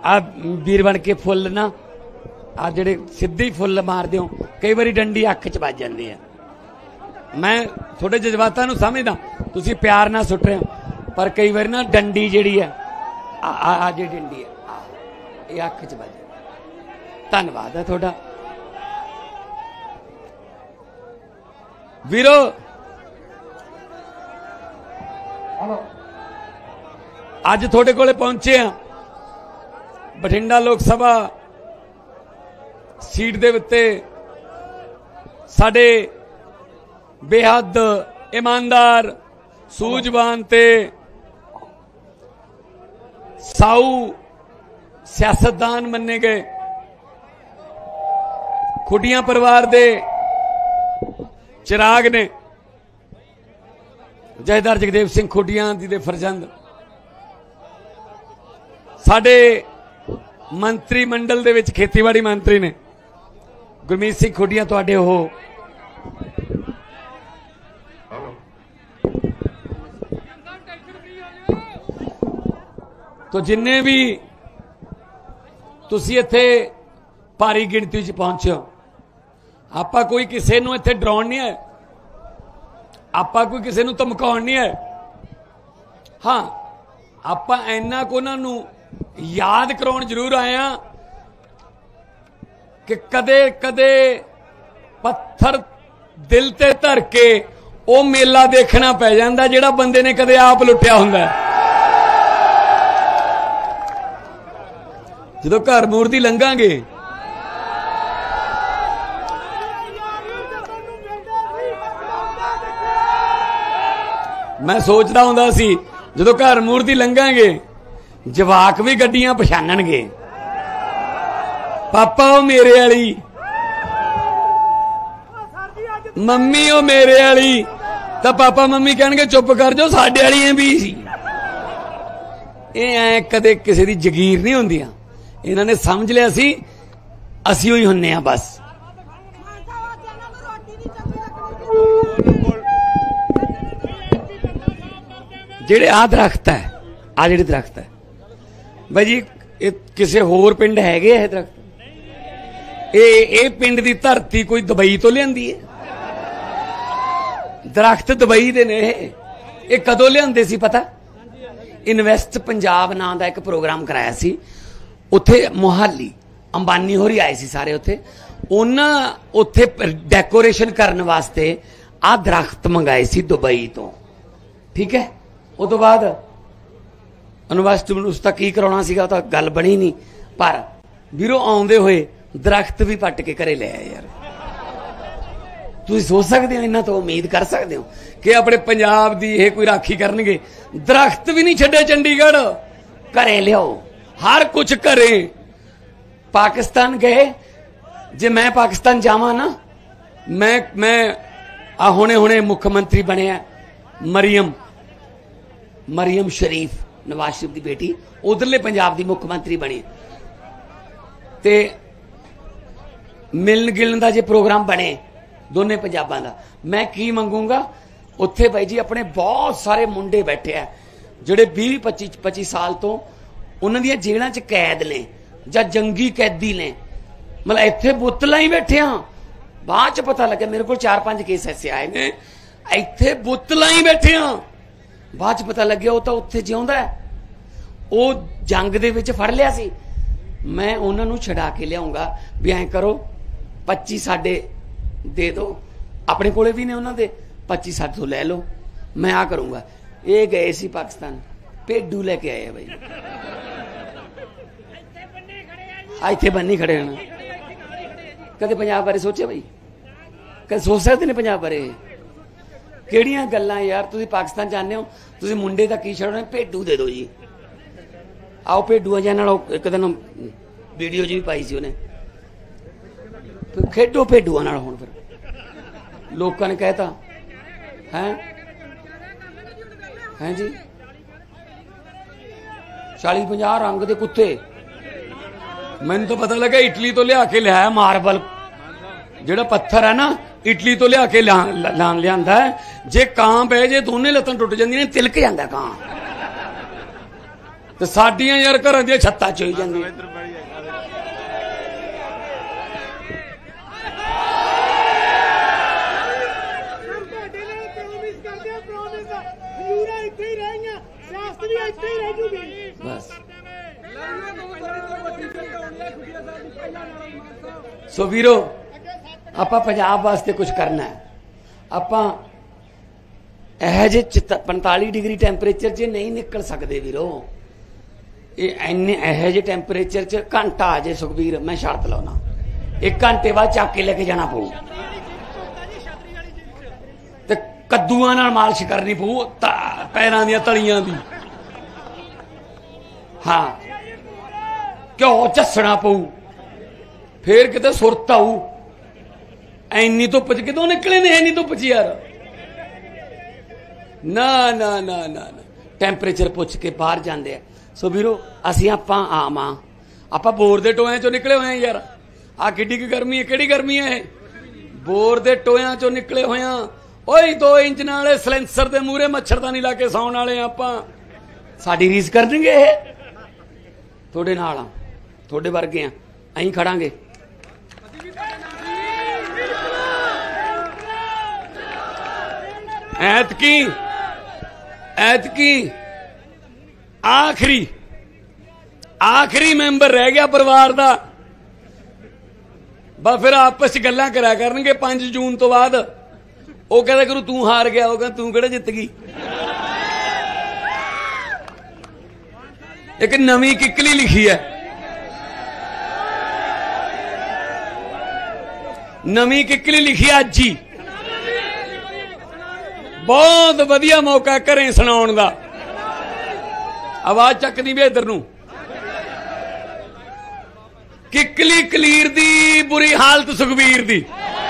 आ वीर बन के फुल ना आ जेडे सीधे ही फुल मारदे हो कई बारी डंडी अख च वज जाती है। मैं थोड़े जज्बातां नूं समझदा, तुसीं प्यार नाल सुट रहे हो, पर कई बार ना डंडी जिहड़ी है आ जी डंडी है ये अख च वज। धन्नवाद है थोड़ा वीरो। अज थोड़े कोले पहुंचे हैं बठिंडा लोक सभा सीट दे उत्ते साडे बेहद ईमानदार सूझवान ते साऊ सियासतदान मन्ने गए खुटियां परिवार दे चिराग ने जथेदार जगदेव सिंह खुटियां जी दे फरजंद साडे मंत्री मंडल दे विच खेतीबाड़ी मंत्री ने गुरमीत सिंह खुटियां तुहाडे हो तो जिन्ने भी तुसी इत्थे भारी गिणती च पहुंचे हो, आपां कोई किसी नूं इत्थे डराउण नहीं है, आपां कोई किसी नूं धमकाउण नहीं है। हाँ आपां इन्ना को उन्हां नूं याद कराउण जरूर आए हां कि कदे कदे पत्थर दिल ते धर के वो मेला देखना पै जांदा जिहड़ा बंदे ने कदे आप लुटिया हुंदा है। जदों घर मूर्ति लंघांगे मैं सोचदा हुंदा सी जदों घर मूर्ति लंघांगे जवाक भी गड्डियां पछाणनगे, पापा वो मेरे वाली, मम्मी वो मेरे वाली, तो पापा मम्मी कहणगे चुप कर जाओ साडे वालियां भी सी। ऐ कदे किसी दी जगीर नहीं हुंदियां, इन्होंने समझ लिया सी असी ही हुन्ने आ बस। जेड़े आ दरख्त है आ जेड़े दरख्त है भाई जी किसी होर पिंड हैगे है दरख्त, ये पिंड की धरती कोई दुबई तो लियांदी है, दरख्त दुबई दे ने। ये कदों लियांदे सी पता? इन्वेस्ट पंजाब नाम का एक प्रोग्राम कराया सी उत्थे मोहाली, अंबानी होरी आए सी सारे उत्थे, उन्हां उत्थे डेकोरेशन करने वास्ते आ दरख्त मंगाए सी दुबई तो। ठीक है, उस तो बाद इन्वेस्ट उसका की कराउणा सीगा तो गल बनी नहीं, पर वीरों आउंदे होए दरख्त भी पट के घरे ले आए। यार तुसीं सोच सकते हो, इन्हां तो उम्मीद कर सकते हो कि अपने पंजाब की यह कोई राखी करनगे। दरख्त भी नहीं छड्डे चंडीगढ़, घरे लियाओ हर कुछ घरे। पाकिस्तान गए, जे मैं पाकिस्तान जावां ना, मैं हुणे हुणे मुख्यमंत्री बने मरियम शरीफ, नवाज शरीफ की बेटी, उधरले पंजाब की मुख्यमंत्री बनी, ते मिलन गिलन का जे प्रोग्राम बने दोने पंजाबां दा, मैं की मंगूंगा उत्थे भाई जी अपने बहुत सारे मुंडे बैठे हैं जिहड़े 20-25 साल तो उन्हां दी जेलां च कैद ने जां जंगी कैदी ने, मतलब इत्थे बुतलां ही बैठे हाँ। बाद च पता लगे मेरे को 4-5 केस ऐसे आए ने, इत्थे बुतलां ही बैठे हाँ। बाद च पता लगे वो तो उत्थे जिउंदा है, वो जंग दे विच फड़ लिया सी। मैं उन्हां नूं छड़ा के लियाऊंगा भी ऐ करो 25 साडे दे दो, अपने कोले भी ने उन्हां दे 25 साडे तो ले लो, मैं आ करूंगा। ये गए सी पाकिस्तान, भेडू लेके आए भाई, इत्थे बन्नी खड़े हैं। कदे पंजाब बारे सोचे भाई? कदे सोच सकते ने पंजाब बारे? किहड़ियां गल्लां यार। तुसीं पाकिस्तान जाने हो, तुसीं मुंडे दा की छड़ना, भेडू दे दो जी। आओ भेडूआ जिहा नाल एक दिन वीडियो जी भी पाई सी उन्हें, खेडो भेडूआ नाल। हुण फिर लोकां ने कहता हैं जी 40-50 रंग दे कुत्ते। मैनूं तो पता लगा इटली तो लिया के लिया मार्बल, जिहड़ा पत्थर है ना इटली तो लिया के लियांदा है। जे कां पै जे दोने लत्तां टुट जांदियां ने, तिलक जांदा कां। ਤੇ ਸਾਡੀਆਂ ਯਾਰ ਘਰਾਂ ਦੀਆਂ ਛੱਤਾਂ ਚੋਈ ਜਾਂਦੀਆਂ। बस सो वीरो ਆਪਾਂ ਪੰਜਾਬ ਵਾਸਤੇ ਕੁਝ ਕਰਨਾ ਹੈ। ਆਪਾਂ ਇਹ ਜੇ 45 ਡਿਗਰੀ ਟੈਂਪਰੇਚਰ 'ਚ ਨਹੀਂ ਨਿਕਲ ਸਕਦੇ ਵੀਰੋ। ਇਹ ਇੰਨੇ ਇਹ ਜੇ ਟੈਂਪਰੇਚਰ 'ਚ ਘੰਟਾ ਆ ਜੇ ਸੁਖਬੀਰ ਮੈਂ ਸ਼ਰਤ ਲਾਉਣਾ 1 ਘੰਟੇ ਬਾਅਦ ਚੱਕ ਕੇ ਲੈ ਕੇ ਜਾਣਾ ਪਊ ਤੇ ਕੱਦੂਆਂ ਨਾਲ ਮਾਲਿਸ਼ ਕਰਨੀ ਪਊ ਪੈਰਾਂ ਦੀਆਂ ਤਲੀਆਂ ਦੀ। हाँ क्यों झसना पऊ फिर किते सुरत आऊ। इन्नी धुप च कितों निकले ने इन्नी धुप च यार। ना ना ना ना ना टैंपरेचर पुछ के बाहर जाते हैं। सो वीरो असीं आपां आम आपां बोर दे टोयां चों निकले हुए हैं यार। आ किड्डी की गर्मी है, किहड़ी गर्मी है? बोर दे टोयां चों निकले हुए हैं। ओए 2 इंच नाले सलेंसर दे मूहरे मच्छरदानी ला के सौण वाले आपां। साडी रीस करनगे थोड़े नाल थोड़े वर्गे अं खड़ांगे। ऐतकी आखिरी मैंबर रह गया परिवार का। बस फिर आपस च गल्लां करा करनगे 5 जून तो बाद। वो कहता करू तू हार गया, वो कहता तू किहड़ा जित गई। एक नवी किकली लिखी है, नवी किकली लिखी अज ही। बहुत वधिया मौका घरें सुनाउण दा। आवाज चकदी भी इधर नूं। किकली कलीर दी बुरी हालत सुखबीर दी।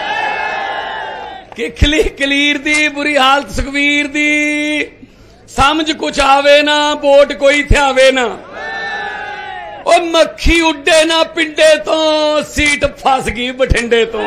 किकली कलीर दी बुरी हालत सुखबीर दी। समझ कुछ आवे ना, वोट कोई थ्यावे ना। ओ मक्खी उड्डे ना पिंडे तो, सीट फस गई बठिंडे तो।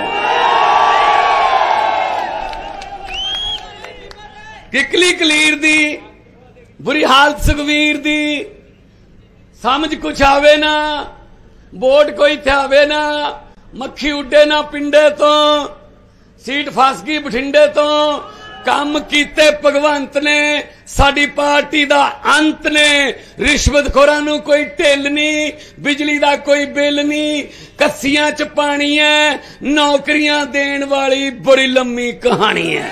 किकली कलीर दी बुरी हालत सुखबीर दी। समझ कुछ आवे ना, वोट कोई थ्यावे ना। मक्खी उड्डे ना पिंडे तो, सीट फस गई बठिंडे तो। काम कीते भगवंत ने, साडी पार्टी दा अंत ने। रिश्वतखोरां नूं कोई ढिल नहीं, बिजली दा कोई बिल नहीं, कस्सियां च पानी है। नौकरियां देण वाली बड़ी लंबी कहानी है।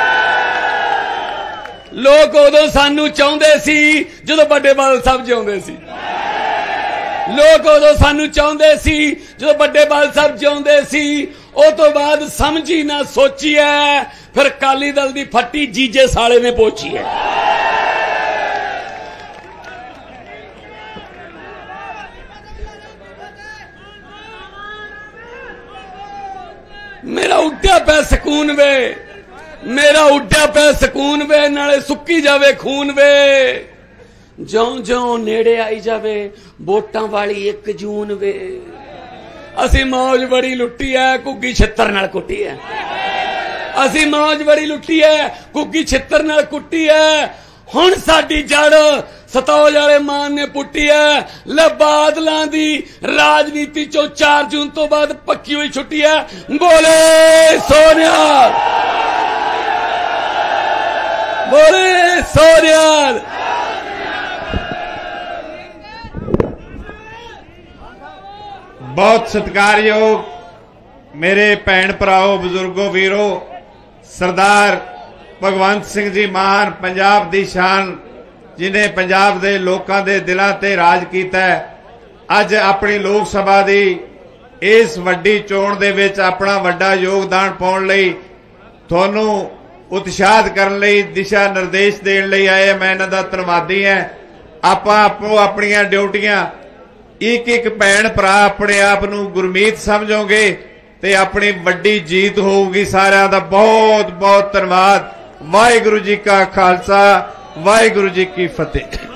लोग उदों सानू चाहुंदे सी जदों बड़े बादल साहब जिउंदे सी। लोग उदों सानू चाहुंदे सी जदों बड़े बादल साहब जिउंदे सी। उस तो बाद समझी ना सोची है, फिर अकाली दल दी फट्टी जीजे साले ने पोची है। मेरा उड्डा पै सकून वे, मेरा उड्डा पै सकून वे, नाले सुक्की जावे खून वे। ज्यों ज्यों नेड़े आई जावे वोटां वाली 1 जून वे। असी मौज बड़ी लुट्टी है, घुग्गी छित्तर नाल कुट्टी है। असी मौज बड़ी लुट्टी है, घुग्गी छित्तर नाल कुट्टी है। हुण साडी जड़ सतौज वाले मान ने पुट्टी है। ले बादलां दी राजनीति चो 4 जून तो बाद पक्की हुई छुट्टी है। बोले सोनियाल, बोले सोनियाल। बहुत सत्कारयोग मेरे भैन भराओ बजुर्गो वीरो, सरदार भगवंत सिंह जी मान पंजाब दी शान, जिन्हें पंजाब दे लोकां दे दिलां ते राज कीता है। अज अपनी लोक सभा दी इस वड्डी चोण दे विच अपना वड्डा योगदान पाउण लई, तुहानूं उत्साहित करन लई, दिशा निर्देश देण लई आए। मैं इन्हां दा धन्नवादी हां। आपां आपो अपणीआं ड्यूटियां एक एक भैन भरा अपने आप नूं गुरमीत समझोगे ते अपनी वड्डी जीत होगी। सारिआं दा बहुत बहुत धन्नवाद। वाहिगुरू जी का खालसा, वाहिगुरू जी की फतेह।